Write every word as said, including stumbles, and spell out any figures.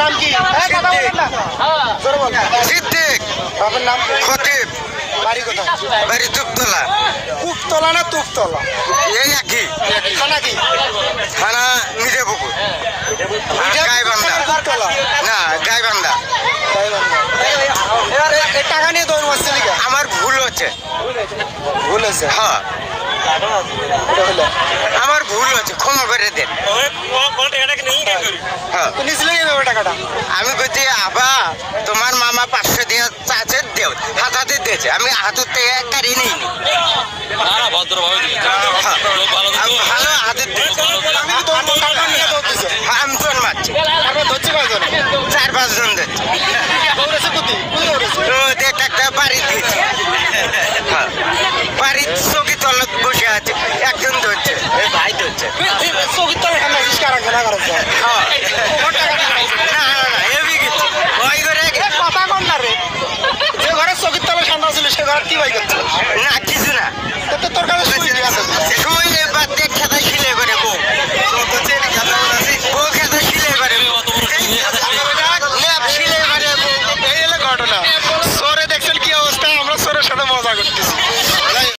নাম কি? সিদ্দিক। আপনার নাম? খতিব। বাড়ি কোথায়? বাড়ি তুপতলা। কুপতলা না তুপতলা? এই একই। থানা কি? থানা মিঠাপুকুর। গাইবান্ধা। কুপতলা না গাইবান্ধা। টাকা নিয়ে দৌড় মারছে নাকি? আমার ভুল হচ্ছে। ভুল হয়েছে? হ্যাঁ আমার ভুল হচ্ছে, ক্ষমা করে দেন। হ্যাঁ নিয়েছিল কিভাবে টাকাটা? আমি বলছি আবা তোমার মামা পাঁচশো দিয়ে চাচ্ছে দেও, হাতাতে দিয়েছে, আমি হাতের থেকে কারি নিইনি। আমি ভালো হাতের দিয়েছি। আমি তো দৌড় টাকা নিয়ে দৌড় দিছে। আমি তোর মারছি, তারপর ধরছে কয়জন? চার পাঁচ জন দিচ্ছে। দৌড়েছে কোথায়? কোথায় দৌড়েছে? তো দেখ একটা বাড়ি দিয়েছি। হ্যাঁ বাড়ির চৌকি তলত বসে আছে, একজন ধরছে, এই ভাই ধরছে। চৌকির তলে ঠান্ডা রিস্কা রাখে না করার জন্য। হ্যাঁ ওর টাকাটা নাই। না না না এবি গেছে ওই করে এ কথা কন না রে। যে ঘরে চৌকির তলে ঠান্ডা ছিল সে ঘরে কি ভাই করছে?